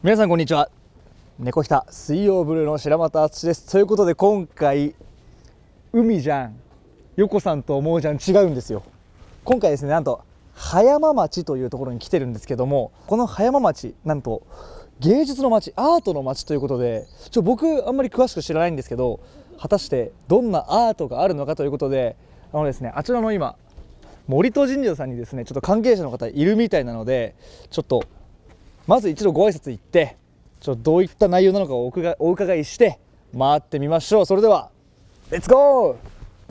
皆さんこんにちは。猫ひた水曜ブルーの白俣敦です。ということで今回海じゃん、横さんと思うじゃん、違うんですよ。今回ですね、なんと葉山町というところに来てるんですけども、この葉山町なんと芸術の町、アートの町ということで、僕あんまり詳しく知らないんですけど、果たしてどんなアートがあるのかということで、ですね、あちらの今森戸神社さんにですね、ちょっと関係者の方いるみたいなので、ちょっとまず一度ご挨拶行って、どういった内容なのかをお伺いして回ってみましょう。それではレッツゴー。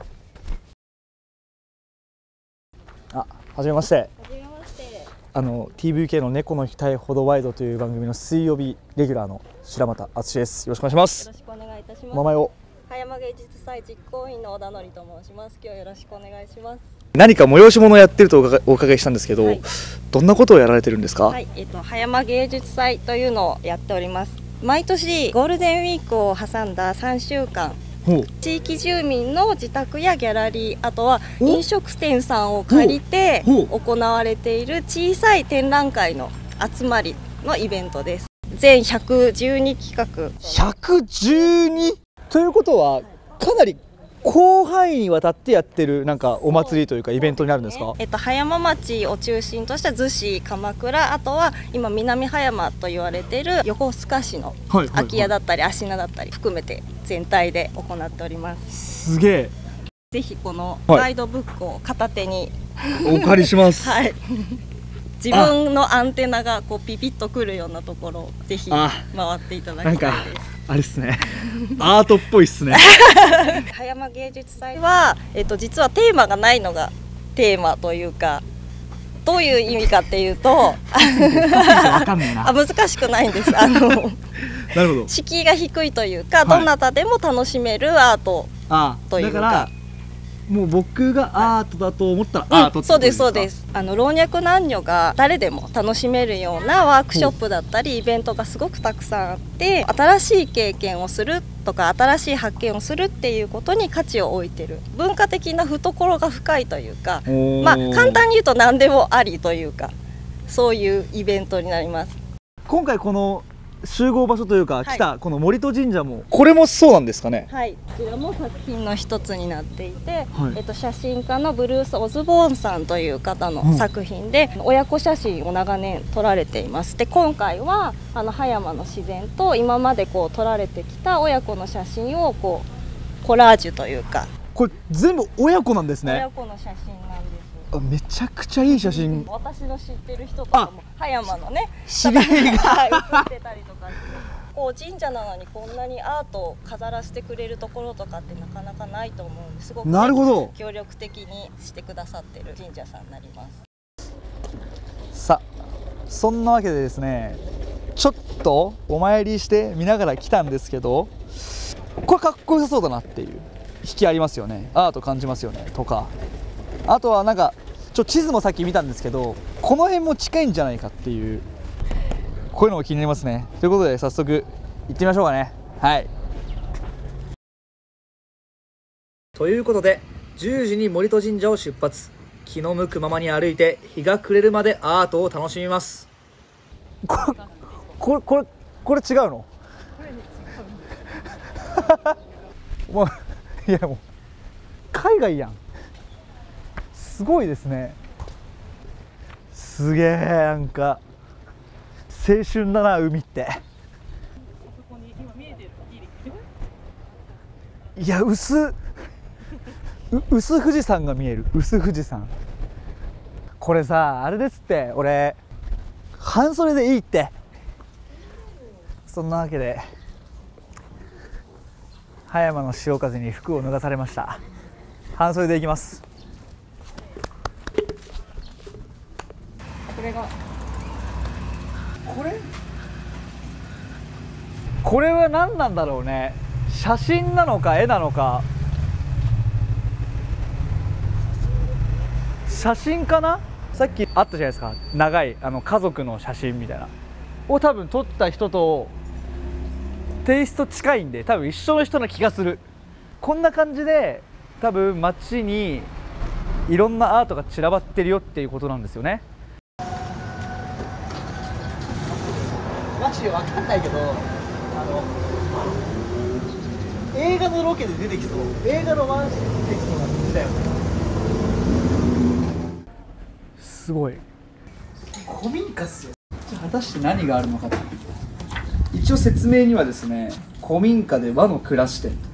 はじめまして。TVK の猫の額ほどワイドという番組の水曜日レギュラーの白俣敦です。よろしくお願いします。 よろしくお願いいたします。 お名前を。 葉山芸術祭実行委員の小田典と申します。今日はよろしくお願いします。 何か催し物をやってるとお伺いしたんですけど、はい、どんなことをやられてるんですか？ はい、葉山芸術祭というのをやっております。毎年ゴールデンウィークを挟んだ3週間、地域住民の自宅やギャラリー、あとは飲食店さんを借りて行われている小さい展覧会の集まりのイベントです。全112企画。 112？ ということはかなり広範囲にわたってやってるなんかお祭りというかイベントになるんですか？ 葉山町を中心とした逗子、鎌倉、あとは今南葉山と言われている横須賀市の空き家だったり芦名だったり含めて全体で行っております。 すげえ。 ぜひこのガイドブックを片手に、 お借りします。 はい。自分のアンテナがこうピピッとくるようなところをぜひ回っていただきたいです。 あれですね。アートっぽいっすね。 葉山芸術祭は、実はテーマがないのがテーマというか、どういう意味かっていうと難しくないんです。なるほど。敷居が低いというか、どなたでも楽しめるアートというか。 もう僕がアートだと思ったらアートってことですか？ そうです。老若男女が誰でも楽しめるようなワークショップだったりイベントがすごくたくさんあって、新しい経験をするとか新しい発見をするっていうことに価値を置いてる、文化的な懐が深いというか、簡単に言うと何でもありというか、そういうイベントになります。 今回この集合場所というか来たこの森戸神社も、これもそうなんですかね？ はい、こちらも作品の一つになっていて、写真家のブルース・オズボーンさんという方の作品で、親子写真を長年撮られています。で、今回は葉山の自然と今までこう撮られてきた親子の写真をこうコラージュというか。 これ全部親子なんですね。 親子の写真なんです。 めちゃくちゃいい写真。 私の知ってる人とかも葉山のね、 知り合いが写ってたりとかして、こう神社なのにこんなにアートを飾らせてくれるところとかってなかなかないと思うんですごく、 なるほど、 協力的にしてくださってる神社さんになります。 さあ、そんなわけでですね、ちょっとお参りして見ながら来たんですけど、これかっこよさそうだなっていう引きありますよね。アート感じますよね。とか、あとはなんか地図もさっき見たんですけど、この辺も近いんじゃないかっていう、こういうのも気になりますね。ということで早速行ってみましょうかね。はい。ということで10時に森戸神社を出発。気の向くままに歩いて日が暮れるまでアートを楽しみます。これ違うの？もういや、もう海外やん。すごいですね。すげえ、なんか青春だな、海って。いや、薄富士山が見える。薄富士山。これさ、あれですって、俺半袖でいいって。そんなわけで葉山の潮風に服を脱がされました。半袖で行きます。これは何なんだろうね。写真なのか絵なのか。写真かな。さっきあったじゃないですか、長い家族の写真みたいなを多分撮った人とテイスト近いんで、多分一緒の人な気がする。こんな感じで多分街にいろんなアートが散らばってるよっていうことなんですよね。 ジわかんないけど、映画のロケで出てきそう、映画のワンシーン出てきそうな感じだよね。すごい古民家っすよ。じゃあ果たして何があるのかと。一応説明にはですね、古民家で和の暮らし店。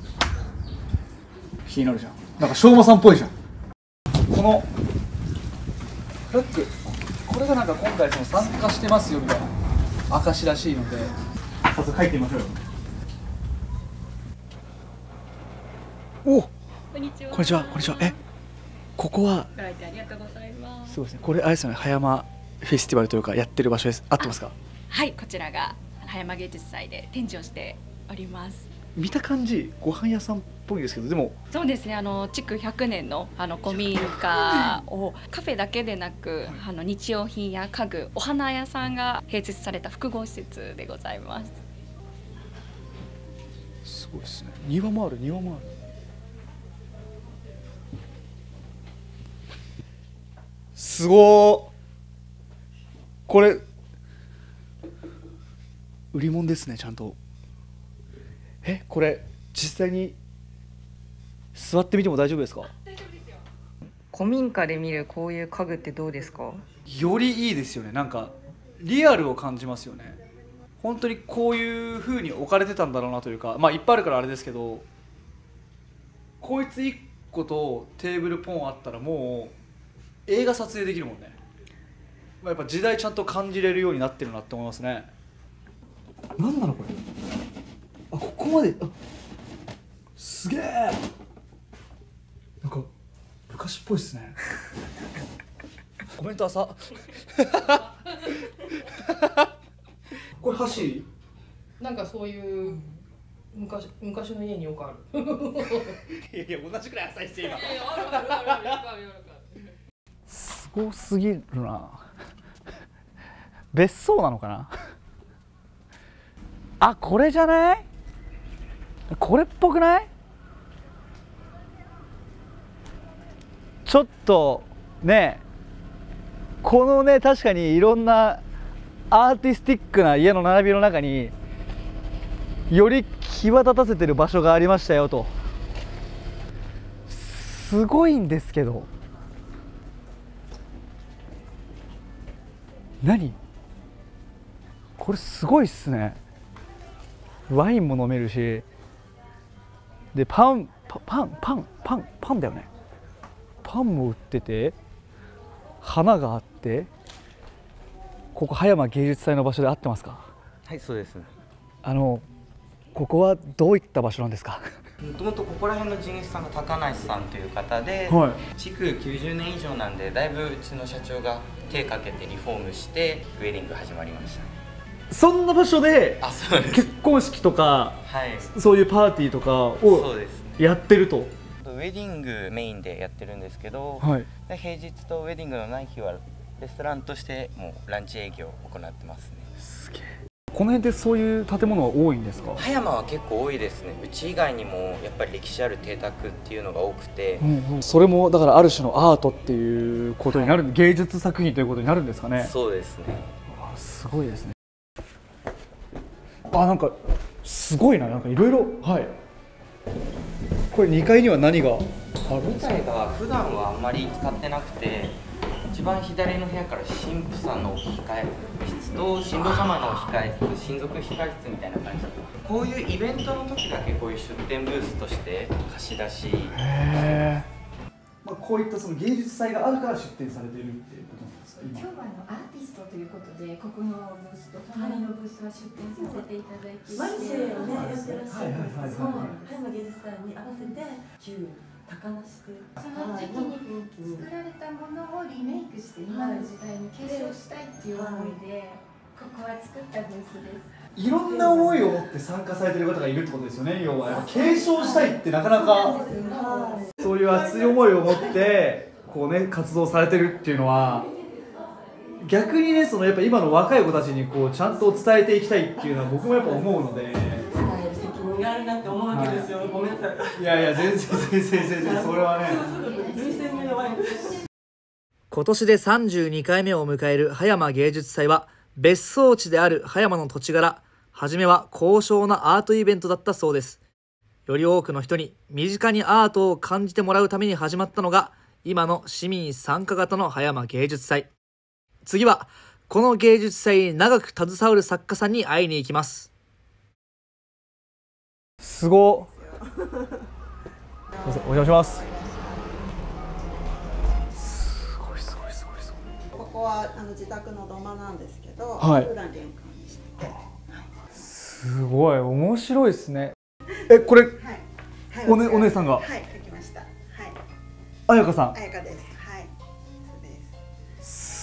気になるじゃん、なんかしょうまさんっぽいじゃん。このフラッグ、これがなんか今回その参加してますよみたいな証らしいので、早速入ってみましょうよ。お、こんにちは。 んにちは。こんにちは。ここはご来店ありがとうございます。 すごいですね。これあれですよね、葉山フェスティバルというかやってる場所です。合ってますか？ はい、こちらが葉山芸術祭で展示をしております。 見た感じご飯屋さんっぽいですけど、でもそうですね、築100年の古民家をカフェだけでなく日用品や家具、お花屋さんが併設された複合施設でございます。 すごいですね。庭もある、庭もある。すごー。これ売り物ですね、ちゃんと。これ実際に座ってみても大丈夫ですか？ 大丈夫ですよ。 古民家で見るこういう家具ってどうですか？ よりいいですよね。なんかリアルを感じますよね。本当にこういう風に置かれてたんだろうなというか、まあいっぱいあるからあれですけど、こいつ1個とテーブルポンあったらもう映画撮影できるもんね。やっぱ時代ちゃんと感じれるようになってるなって思いますね。なんなのこれ。ここまで、すげえ。なんか昔っぽいっすね。コメント浅。これ箸？ なんかそういう昔の家によくある。 いや同じくらい浅いっすよ今。 ある。 すごすぎるな。別荘なのかな。あ、これじゃない？これっぽくない？ちょっとね、このね、確かにいろんなアーティスティックな家の並びの中により際立たせてる場所がありましたよと。すごいんですけど、何これ、すごいっすね。ワインも飲めるし、でパンだよね。パンも売ってて、花があって、ここ葉山芸術祭の場所で合ってますか？ はい、そうです。 ここはどういった場所なんですか？ もともとここら辺の地主さんが高梨さんという方で、 はい、 築90年以上なんで、だいぶうちの社長が手かけてリフォームしてウェディング始まりましたね。 そんな場所でそうです。 結婚式とか、 はい、 そういうパーティーとかをやってると。 ウェディングメインでやってるんですけど、 はい、 で平日とウェディングのない日はレストランとしてもうランチ営業を行ってますね。 すげえ。この辺でそういう建物は多いんですか？ 葉山は結構多いですね。うち以外にもやっぱり歴史ある邸宅っていうのが多くて、 それもだからある種のアートっていうことになる、はい、芸術作品ということになるんですかね。 そうですね。 すごいですね。なんかすごいな、なんかいろいろ。はい、これ2階には何があるんですか？ 2階が普段はあんまり使ってなくて、一番左の部屋から神父さんの控え室と神父様の控え室、親族控え室みたいな感じで、こういうイベントの時だけこういう出店ブースとして貸し出し。こういったその芸術祭があるから出展されているっていうことなんですか？ 今日はアーティストということで、ここのブースと隣のブースは出展させていただいて、 マルシェをねやってらっしゃるんですけど、 葉山芸術祭に合わせて旧高梨でその時期に作られたものをリメイクして今の時代に継承したいっていう思いで、ここは作ったブースです。 いろんな思いを持って参加されている方がいるってことですよね。要は継承したいってなかなかそういう熱い思いを持ってこうね活動されてるっていうのは、逆にね、そのやっぱ今の若い子たちにこうちゃんと伝えていきたいっていうのは僕もやっぱ思うので、 伝える責任があるなって思うわけですよ。ごめんなさい。 いや全然それはね。 人選が弱い。 今年で32回目を迎える葉山芸術祭は別荘地である葉山の土地柄、初めは高尚なアートイベントだったそうです。より多くの人に身近にアートを感じてもらうために始まったのが、今の市民参加型の葉山芸術祭。次は、この芸術祭に長く携わる作家さんに会いに行きます。すごっ。お邪魔します。すごいすごいすごいすごい。 ここは自宅の土間なんですけど、 はい、 普段玄関にしてて、 すごい面白いですね。これ、はいはい、お姉さんが、 はい、描きました。はい。 彩香さん。 彩香です。はい。そうです。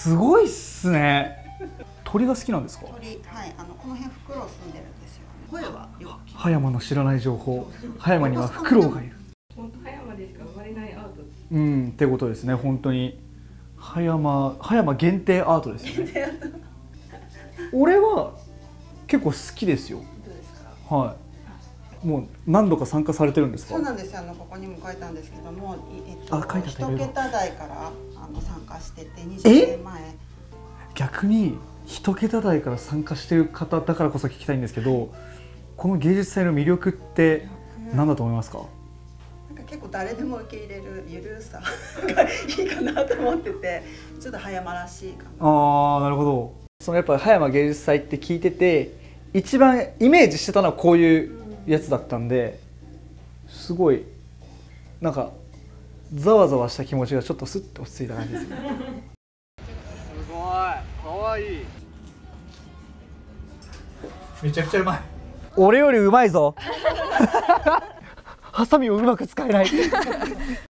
すごいっすね。鳥が好きなんですか？ 鳥、はい、この辺フクロウ住んでるんですよ。声はよく聞く。 葉山の知らない情報。葉山にはフクロウがいる。 本当葉山でしか生まれないアート。 ってことですね。本当に葉山限定アートですよね。俺は結構好きですよ。 どうですか？ はい。もう何度か参加されてるんですか？ そうなんですよ。ここにも書いたんですけども、 1 桁台から参加してて20年前。 逆に1桁台から参加してる方だからこそ聞きたいんですけど、この芸術祭の魅力って何だと思いますか？ なんか結構誰でも受け入れるゆるさがいいかなと思ってて、ちょっと葉山らしいかな。 ああ、なるほど。そのやっぱり葉山芸術祭って聞いてて、一番イメージしてたのはこういうやつだったんで、すごいなんかざわざわした気持ちがちょっとスッと落ち着いた感じですね。すごい、かわいい。めちゃくちゃうまい。俺よりうまいぞ。ハサミをうまく使えない。